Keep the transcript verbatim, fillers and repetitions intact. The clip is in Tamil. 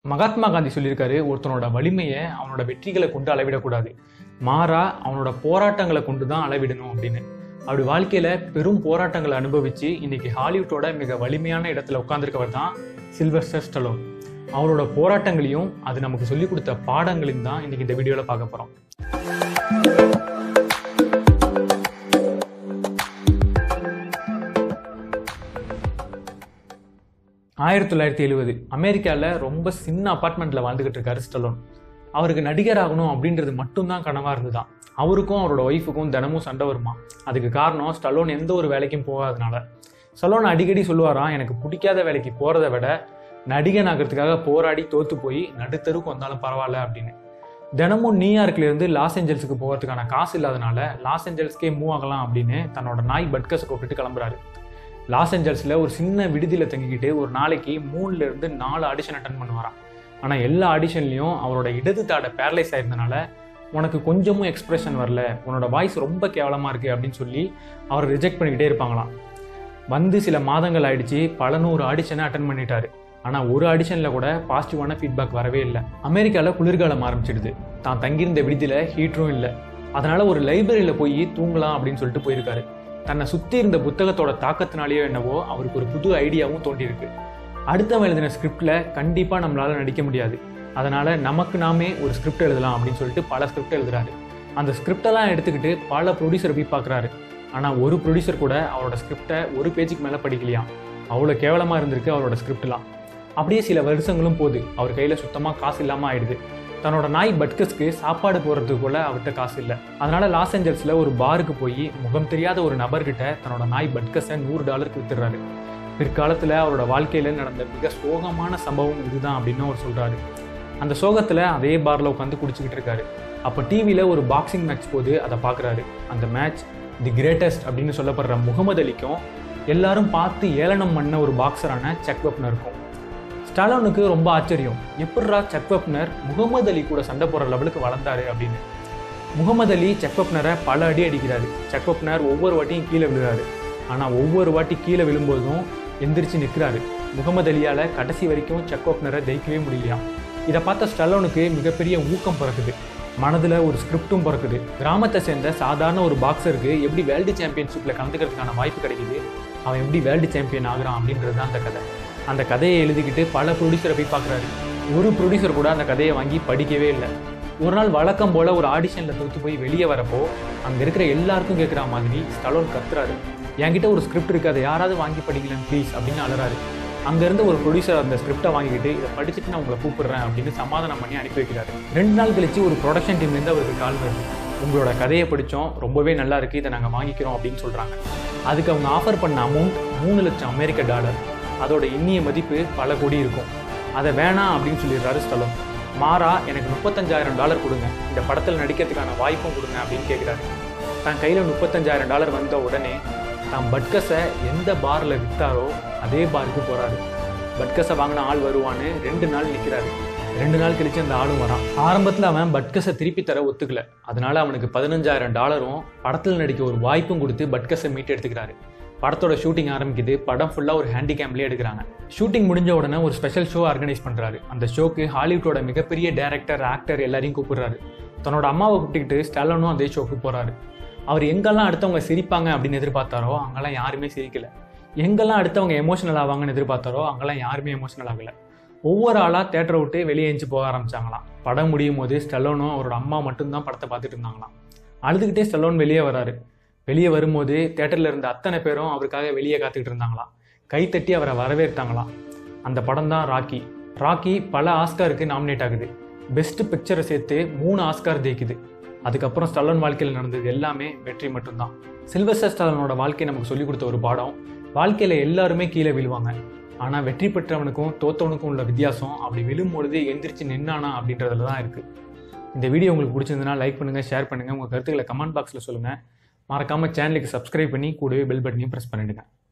மகாத்மா காந்தி சொல்லியிருக்காரு, ஒருத்தனோட வலிமையை அவனோட வெற்றிகளை கொண்டு அளவிடக்கூடாது, மாறா அவனோட போராட்டங்களை கொண்டு தான் அளவிடணும் அப்படின்னு. அப்படி வாழ்க்கையில பெரும் போராட்டங்களை அனுபவிச்சு இன்னைக்கு ஹாலிவுட்டோட மிக வலிமையான இடத்துல உட்கார்ந்துருக்கவர் தான் சில்வஸ்டர் ஸ்டலோன். அவரோட போராட்டங்களையும் அது நமக்கு சொல்லிக் கொடுத்த பாடங்களையும் தான் இன்னைக்கு இந்த வீடியோல பார்க்க போறோம். ஆயிரத்தி தொள்ளாயிரத்தி எழுபது அமெரிக்காவில் ரொம்ப சின்ன அப்பார்ட்மெண்ட்ல வாழ்ந்துகிட்டு இருக்காரு ஸ்டலோன். அவருக்கு நடிகர் ஆகணும் அப்படின்றது மட்டும்தான் கனவா இருந்துதான். அவருக்கும் அவரோட ஒய்ஃபுக்கும் தினமும் சண்டை வருமா. அதுக்கு காரணம் ஸ்டலோன் எந்த ஒரு வேலைக்கும் போகாதனால. ஸ்டலோன் அடிக்கடி சொல்லுவாராம், எனக்கு பிடிக்காத வேலைக்கு போறதை விட நடிகன் ஆகிறதுக்காக போராடி தோத்து போய் நடுத்தருக்கு வந்தாலும் பரவாயில்ல அப்படின்னு. தினமும் நியூயார்க்ல இருந்து லாஸ் ஏஞ்சல்ஸுக்கு போகிறதுக்கான காசு இல்லாதனால லாஸ் ஏஞ்சல்ஸ்க்கே மூவ் ஆகலாம் அப்படின்னு தன்னோட நாய் பட்கஸை கூப்பிட்டு கிளம்புறாரு. லாஸ் ஏஞ்சல்ஸில் ஒரு சின்ன விடுதியில் தங்கிக்கிட்டு ஒரு நாளைக்கு மூணுல இருந்து நாலு ஆடிஷன் அட்டன் பண்ணுவாராம். ஆனால் எல்லா ஆடிஷன்லையும் அவரோட இடது தாடை பேரலைஸ் ஆயிருந்தனால உனக்கு கொஞ்சமும் எக்ஸ்பிரஷன் வரல, உன்னோட வாய்ஸ் ரொம்ப கேவலமாக இருக்குது அப்படின்னு சொல்லி அவரை ரிஜெக்ட் பண்ணிக்கிட்டே இருப்பாங்களாம். வந்து சில மாதங்கள் ஆயிடுச்சு, பல நூறு ஆடிஷனை அட்டன் பண்ணிட்டாரு. ஆனால் ஒரு ஆடிஷனில் கூட பாசிட்டிவான ஃபீட்பேக் வரவே இல்லை. அமெரிக்காவில் குளிர்காலம் ஆரம்பிச்சிடுது. தான் தங்கியிருந்த விடுதியில் ஹீட்டரும் இல்லை. அதனால் ஒரு லைப்ரரியில் போய் தூங்கலாம் அப்படின்னு சொல்லிட்டு போயிருக்காரு. தன்னை சுற்றி இருந்த புத்தகத்தோட தாக்கத்தினாலேயோ என்னவோ அவருக்கு ஒரு புது ஐடியாவும் தோண்டியிருக்கு. அடுத்தவன் எழுதின ஸ்கிரிப்டில் கண்டிப்பாக நம்மளால் நடிக்க முடியாது, அதனால் நமக்கு நாமே ஒரு ஸ்கிரிப்ட் எழுதலாம் அப்படின்னு சொல்லிட்டு பல ஸ்கிரிப்ட் எழுதுறாரு. அந்த ஸ்கிரிப்டெல்லாம் எடுத்துக்கிட்டு பல ப்ரொடியூசர் போய் பார்க்குறாரு. ஆனால் ஒரு ப்ரொடியூசர் கூட அவரோட ஸ்கிரிப்டை ஒரு பேஜுக்கு மேலே படிக்கலையாம். அவ்வளோ கேவலமாக இருந்திருக்கு அவரோட ஸ்கிரிப்ட்லாம். அப்படியே சில வருஷங்களும் போகுது. அவர் கையில் சுத்தமாக காசு இல்லாமல் ஆயிடுது. தன்னோட நாய் பட்கஸ்க்கு சாப்பாடு போடுறதுக்கு கூட அவர்கிட்ட காசு இல்லை. அதனால லாஸ் ஏஞ்சல்ஸில் ஒரு பாருக்கு போய் முகம் தெரியாத ஒரு நபர்கிட்ட தன்னோட நாய் பட்கஸை நூறு டாலருக்கு வித்துடுறாரு. பிற்காலத்தில் அவரோட வாழ்க்கையில் நடந்த மிக சோகமான சம்பவம் இதுதான் அப்படின்னு அவர் சொல்கிறாரு. அந்த சோகத்தில் அதே பாரில் உட்காந்து குடிச்சிக்கிட்டு இருக்காரு. அப்போ டிவியில் ஒரு பாக்ஸிங் மேட்ச் போது அதை பார்க்குறாரு. அந்த மேட்ச் தி கிரேட்டஸ்ட் அப்படின்னு சொல்லப்படுற முகமது அலிக்கும் எல்லாரும் பார்த்து ஏளனம் பண்ண ஒரு பாக்ஸரான சக் வெப்னருக்கும். ஸ்டாலோனுக்கு ரொம்ப ஆச்சரியம், எப்படிரா சக் வெப்னர் முகமது அலி கூட சண்டை போடுற லெவலுக்கு வளர்ந்தாரு அப்படின்னு. முகமது அலி சக் வெப்னரை பல அடி அடிக்கிறாரு. சக் வெப்னர் ஒவ்வொரு வாட்டியும் கீழே விழுறாரு. ஆனால் ஒவ்வொரு வாட்டி கீழே விழும்போதும் எந்திரிச்சு நிற்கிறாரு. முகமது அலியால் கடைசி வரைக்கும் சக் வெப்னரை ஜெயிக்கவே முடியலையா. இதை பார்த்த ஸ்டாலோனுக்கு மிகப்பெரிய ஊக்கம் பிறக்குது. மனதில் ஒரு ஸ்கிரிப்டும் பிறக்குது. கிராமத்தை சேர்ந்த சாதாரண ஒரு பாக்ஸருக்கு எப்படி வேர்ல்டு சாம்பியன்ஷிப்பில் கலந்துக்கிறதுக்கான வாய்ப்பு கிடைக்குது, அவன் எப்படி வேர்ல்டு சாம்பியன் ஆகுறான் அப்படின்றது தான் அந்த கதை. அந்த கதையை எழுதிக்கிட்டு பல ப்ரொடியூசரை போய் பார்க்குறாரு. ஒரு ப்ரொடியூசர் கூட அந்த கதையை வாங்கி படிக்கவே இல்லை. ஒரு நாள் வழக்கம் போல் ஒரு ஆடிஷனில் தோற்று போய் வெளியே வரப்போ அங்கே இருக்கிற எல்லாருக்கும் கேட்குற மாதிரி ஸ்டலோன் கத்துறாரு, என்கிட்ட ஒரு ஸ்கிரிப்ட் இருக்குது, அதை யாராவது வாங்கி படிக்கலாம் ப்ளீஸ் அப்படின்னு அலறாரு. அங்கேருந்து ஒரு ப்ரொடியூசர் அந்த ஸ்கிரிப்டை வாங்கிக்கிட்டு இதை படிச்சுட்டு நான் உங்களை கூப்பிடுறேன் அப்படின்னு சமாதானம் பண்ணி அனுப்பி வைக்கிறாரு. ரெண்டு நாள் கழிச்சு ஒரு ப்ரொடக்ஷன் டீம்லேருந்து அவருக்கு கால் வருது. உங்களோட கதையை படித்தோம், ரொம்பவே நல்லா இருக்குது, இதை நாங்கள் வாங்கிக்கிறோம் அப்படின்னு சொல்கிறாங்க. அதுக்கு அவங்க ஆஃபர் பண்ண அமௌண்ட் மூணு லட்சம் அமெரிக்க டாலர். அதோட இன்னிய மதிப்பு பல கோடி இருக்கும். அதை வேணாம் அப்படின்னு சொல்லிடுறாரு ஸ்டலோன். மாறா எனக்கு முப்பத்தஞ்சாயிரம் டாலர் கொடுங்க, இந்த படத்தில் நடிக்கிறதுக்கான வாய்ப்பும் கொடுங்க அப்படின்னு கேட்குறாரு. தன் கையில் முப்பத்தஞ்சாயிரம் டாலர் வந்த உடனே தான் பட்கஸை எந்த பாரில் விற்றாரோ அதே பாருக்கு போகிறாரு. பட்கஸை வாங்கின ஆள் வருவான்னு ரெண்டு நாள் நிற்கிறாரு. ரெண்டு நாள் கழிச்சு அந்த ஆளும் வரான். ஆரம்பத்தில் அவன் பட்கஸை திருப்பி தர ஒத்துக்கல. அதனால அவனுக்கு பதினஞ்சாயிரம் டாலரும் படத்தில் நடிக்க ஒரு வாய்ப்பும் கொடுத்து பட்கஸை மீட்டு எடுத்துக்கிறாரு. படத்தோட ஷூட்டிங் ஆரம்பிக்குது. படம் ஃபுல்லாக ஒரு ஹேண்டிகேம்லேயே எடுக்கிறாங்க. ஷூட்டிங் முடிஞ்ச உடனே ஒரு ஸ்பெஷல் ஷோ ஆர்கனைஸ் பண்ணுறாரு. அந்த ஷோக்கு ஹாலிவுட்டோட மிகப்பெரிய டேரக்டர், ஆக்டர் எல்லாரையும் கூப்பிடுறாரு. தன்னோட அம்மாவை கூப்பிட்டுக்கிட்டு ஸ்டாலோனும் அதே ஷோக்கு போகிறாரு. அவர் எங்கெல்லாம் அடுத்தவங்க சிரிப்பாங்க அப்படின்னு எதிர்பார்த்தாரோ அங்கெல்லாம் யாருமே சிரிக்கல. எங்கெல்லாம் அடுத்தவங்க எமோஷனல் ஆவாங்கன்னு எதிர்பார்த்தாரோ அங்கெல்லாம் யாருமே எமோஷனல் ஆகலை. ஒவ்வொரு ஆளாக தேட்டரை விட்டு வெளியே எஞ்சி போக ஆரம்பிச்சாங்களாம். படம் முடியும் போது ஸ்டலோனும் அவரோட அம்மா மட்டும்தான் படத்தை பார்த்துட்டு இருந்தாங்களாம். அழுதுகிட்டே ஸ்டலோன் வெளியே வராரு. வெளியே வரும்போது தேட்டரில் இருந்த அத்தனை பேரும் அவருக்காக வெளியே காத்துக்கிட்டு இருந்தாங்களாம். கைத்தட்டி அவரை வரவேற்றாங்களாம். அந்த படம் தான் ராக்கி. ராக்கி பல ஆஸ்காருக்கு நாமினேட் ஆகுது. பெஸ்ட் பிக்சரை சேர்த்து மூணு ஆஸ்கார் ஜெயிக்குது. அதுக்கப்புறம் ஸ்டலோன் வாழ்க்கையில் நடந்தது எல்லாமே வெற்றி மட்டும்தான். சில்வஸ்டர் ஸ்டாலோனோட வாழ்க்கை நமக்கு சொல்லிக் கொடுத்த ஒரு பாடம், வாழ்க்கையில் எல்லாருமே கீழே விழுவாங்க. ஆனால் வெற்றி பெற்றவனுக்கும் தோத்தவனுக்கும் உள்ள வித்தியாசம் அப்படி விழும்பொழுது எந்திரிச்சு நின்னானா அப்படின்றதுல தான் இருக்குது. இந்த வீடியோ உங்களுக்கு பிடிச்சிருந்ததுன்னா லைக் பண்ணுங்கள், ஷேர் பண்ணுங்கள், உங்கள் கருத்துக்களை கமெண்ட் பாக்ஸில் சொல்லுங்கள். மறக்காமல் சேனலுக்கு சப்ஸ்கிரைப் பண்ணி கூடவே பெல் பட்டனையும் ப்ரெஸ் பண்ணிவிடுங்க.